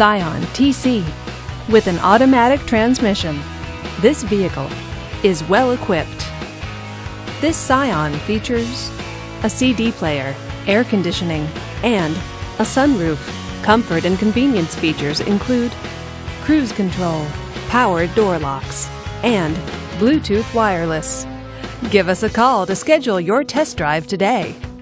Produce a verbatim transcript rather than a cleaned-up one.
Cajon T C with an automatic transmission. This vehicle is well equipped. This Cajon features a C D player, air conditioning, and a sunroof. Comfort and convenience features include cruise control, power door locks, and Bluetooth wireless. Give us a call to schedule your test drive today.